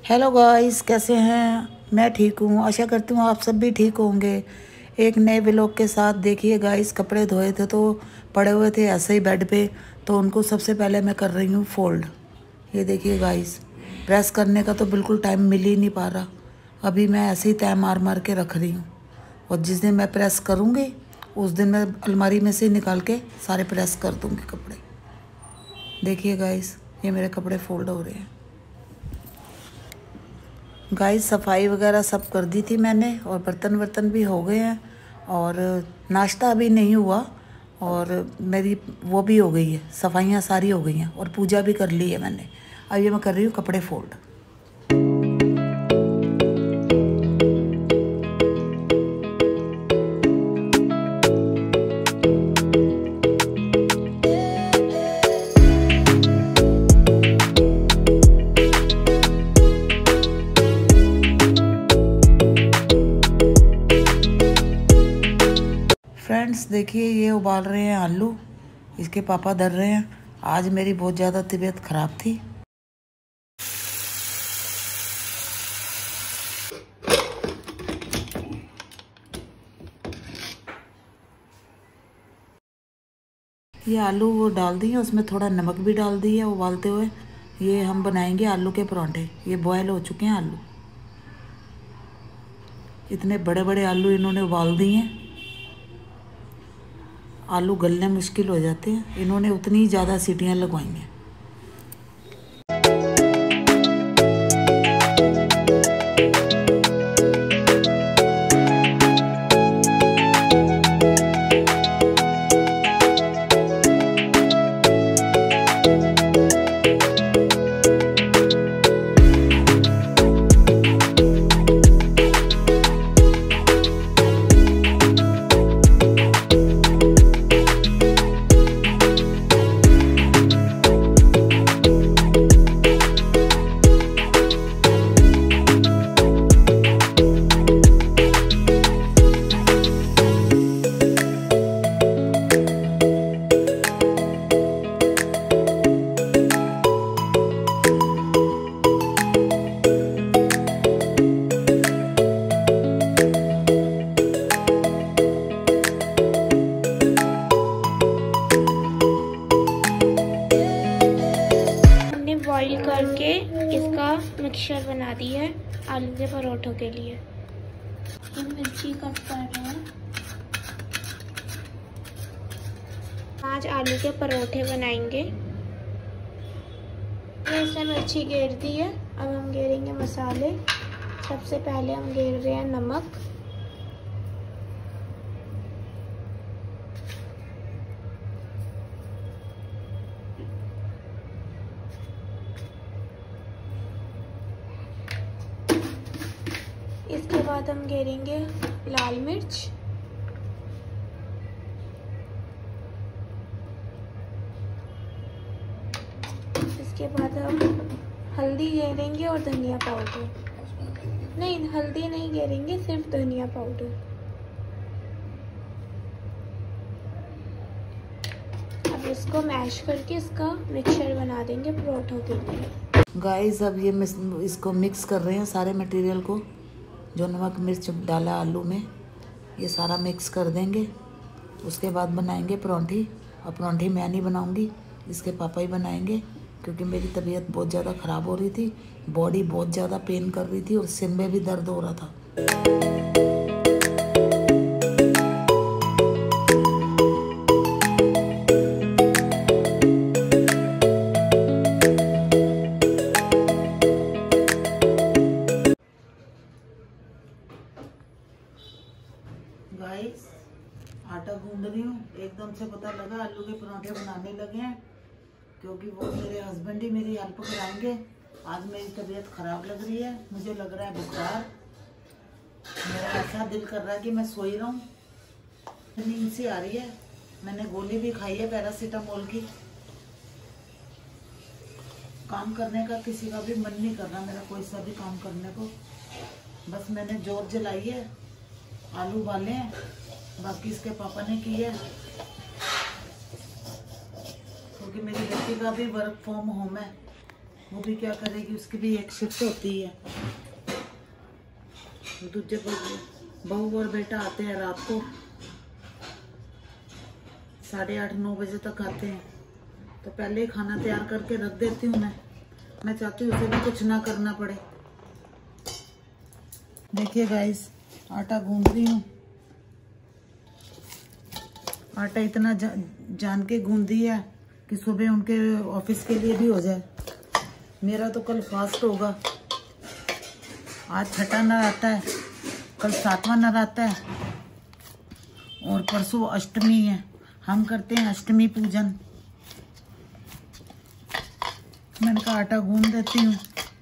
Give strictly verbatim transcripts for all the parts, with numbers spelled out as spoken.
Hello guys, कैसे हैं? मैं ठीक हूँ। आशा करती हूँ आप सब भी ठीक होंगे। एक नए व्लॉग के साथ। देखिए गाइस, कपड़े धोए थे तो पड़े हुए थे ऐसे ही बेड पे, तो उनको सबसे पहले मैं कर रही हूँ फोल्ड। ये देखिए गाइस, प्रेस करने का तो बिल्कुल टाइम मिल ही नहीं पा रहा। अभी मैं ऐसे ही तय मार मार के रख रही हूँ, और जिस दिन मैं प्रेस करूँगी उस दिन मैं अलमारी में से निकाल के सारे प्रेस कर दूँगी कपड़े। देखिए गाइस, ये मेरे कपड़े फोल्ड हो रहे हैं। गाइस, सफाई वगैरह सब कर दी थी मैंने, और बर्तन वर्तन भी हो गए हैं, और नाश्ता अभी नहीं हुआ, और मेरी वो भी हो गई है, सफाइयाँ सारी हो गई हैं, और पूजा भी कर ली है मैंने। अब ये मैं कर रही हूँ कपड़े फोल्ड। फ्रेंड्स देखिए, ये उबाल रहे हैं आलू, इसके पापा धर रहे हैं। आज मेरी बहुत ज़्यादा तबीयत ख़राब थी। ये आलू वो डाल दिए, उसमें थोड़ा नमक भी डाल दिए उबालते हुए। ये हम बनाएंगे आलू के परांठे। ये बॉयल हो चुके हैं आलू। इतने बड़े बड़े आलू इन्होंने उबाल दिए हैं। आलू गलने मुश्किल हो जाते हैं, इन्होंने उतनी ही ज़्यादा सीटियाँ लगवाई हैं। बॉईल करके इसका मिक्सचर बना दी है आलू के परोठों के लिए। हम मिर्ची कट कर रहे हैं। आज आलू के परोठे बनाएंगे। इसने मिर्ची घेर दी है। अब हम घेरेंगे मसाले। सबसे पहले हम घेर रहे हैं नमक, इसके बाद हम घेरेंगे लाल मिर्च, इसके बाद हम हल्दी घेरेंगे और धनिया पाउडर। नहीं, हल्दी नहीं घेरेंगे, सिर्फ धनिया पाउडर। अब इसको मैश करके इसका मिक्सचर बना देंगे परोठों के लिए। गाइस, अब ये इसको मिक्स कर रहे हैं सारे मटेरियल को, जो नमक मिर्च डाला आलू में, ये सारा मिक्स कर देंगे। उसके बाद बनाएंगे परांठी। और परांठी मैं नहीं बनाऊंगी, इसके पापा ही बनाएंगे, क्योंकि मेरी तबीयत बहुत ज़्यादा ख़राब हो रही थी, बॉडी बहुत ज़्यादा पेन कर रही थी, और सिर में भी दर्द हो रहा था। गाइस, आटा गूंद रही हूँ। एकदम से पता लगा आलू के पराठे बनाने लगे हैं, क्योंकि वो मेरे हस्बैंड ही मेरी हेल्प कराएंगे। आज मेरी तबीयत खराब लग रही है, मुझे लग रहा है बुखार। मेरा ऐसा दिल कर रहा है कि मैं सोई रहूं। नींद सी आ रही है। मैंने गोली भी खाई है पैरासीटामोल की। काम करने का किसी का भी मन नहीं कर रहा मेरा, कोई सा भी काम करने को। बस मैंने जोर जलाई है, आलू उबाले हैं, बाकी इसके पापा ने की है, क्योंकि मेरी बेटी का भी वर्क फ्रॉम होम है। वो भी क्या करेगी, उसकी भी एक शिफ्ट होती है। दूसरे बहू और बेटा आते हैं रात को, साढ़े आठ नौ बजे तक आते हैं, तो पहले ही खाना तैयार करके रख देती हूँ मैं मैं चाहती हूँ उसे भी कुछ ना करना पड़े। देखिए गाइस, आटा गूंद रही हूँ। आटा इतना जा, जान के गूंदी है कि सुबह उनके ऑफिस के लिए भी हो जाए। मेरा तो कल फास्ट होगा, आज छठा नराता है, कल सातवां नराता है और परसों अष्टमी है। हम करते हैं अष्टमी पूजन। मैंने कहा आटा गूंद देती हूँ।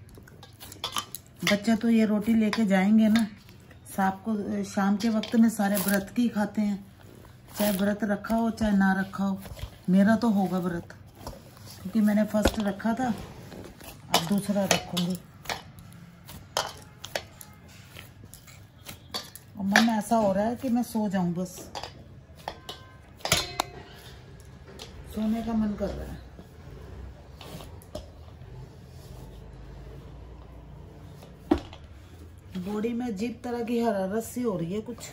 बच्चे तो ये रोटी लेके जाएंगे ना, शाम को शाम के वक्त में सारे व्रत की खाते हैं, चाहे व्रत रखा हो चाहे ना रखा हो। मेरा तो होगा व्रत, क्योंकि मैंने फर्स्ट रखा था, अब दूसरा रखूंगी। और मन ऐसा हो रहा है कि मैं सो जाऊं, बस सोने का मन कर रहा है। बॉडी में अजीब तरह की हरारत सी हो रही है कुछ।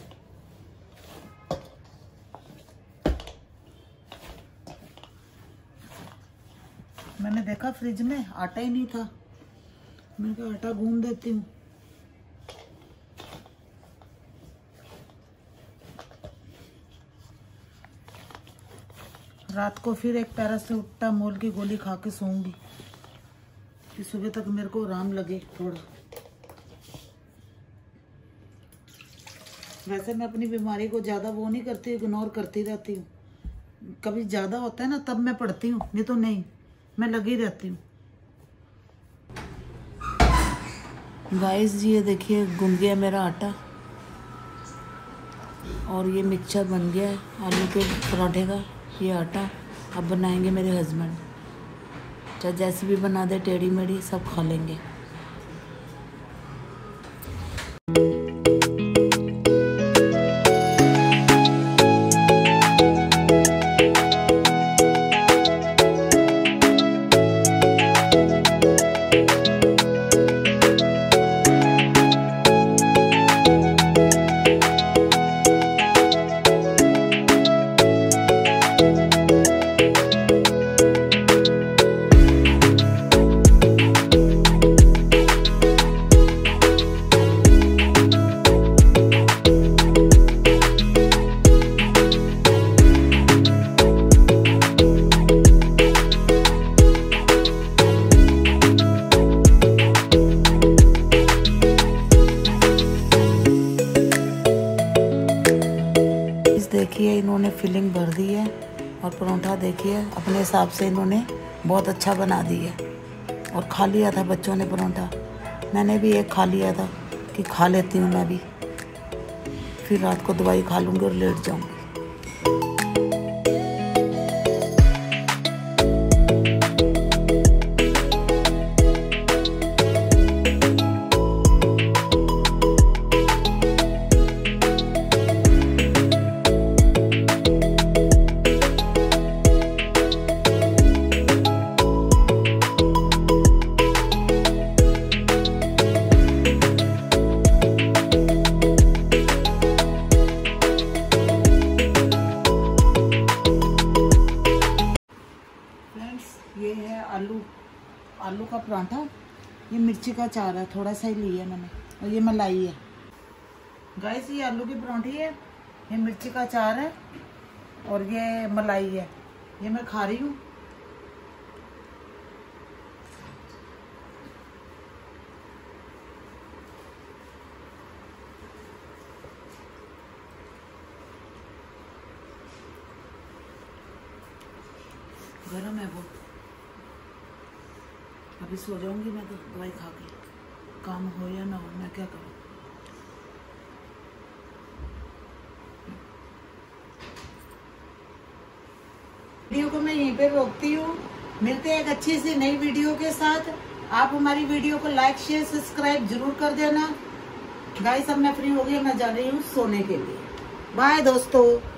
मैंने देखा फ्रिज में आटा ही नहीं था, मैंने कहा आटा गूंद देती हूँ। रात को फिर एक पैरासीटामोल की गोली खा के सोऊंगी कि सुबह तक मेरे को आराम लगे थोड़ा। वैसे मैं अपनी बीमारी को ज़्यादा वो नहीं करती, इग्नोर करती रहती हूँ। कभी ज़्यादा होता है ना तब मैं पढ़ती हूँ, नहीं तो नहीं, मैं लगी रहती हूँ। गाइस जी ये देखिए गूंद गया मेरा आटा और ये मिक्सचर बन गया है आलू के पराठे का। ये आटा अब बनाएंगे मेरे हस्बैंड, चाहे जैसे भी बना दे, टेढ़ी मेढ़ी सब खा लेंगे। देखिए इन्होंने फिलिंग भर दी है और परोठा देखिए अपने हिसाब से इन्होंने बहुत अच्छा बना दिया और खा लिया था बच्चों ने परोठा। मैंने भी एक खा लिया था कि खा लेती हूँ मैं भी, फिर रात को दवाई खा लूँगी और लेट जाऊँगी। ये है आलू आलू का पराठा। ये मिर्ची का अचार है, थोड़ा सा ही लिया मैंने, और ये मलाई है। गाइस ये आलू की पराठी है, ये मिर्ची का अचार है और ये मलाई है। ये मैं खा रही हूँ। गरम है वो। अभी सो जाऊंगी मैं तो दवाई खा के, काम हो या ना हो मैं क्या करूं। वीडियो को मैं यहीं पे रोकती हूँ। मिलते हैं एक अच्छी सी नई वीडियो के साथ। आप हमारी वीडियो को लाइक शेयर सब्सक्राइब जरूर कर देना। गाइस अब मैं फ्री हो गई, मैं जा रही हूँ सोने के लिए। बाय दोस्तों।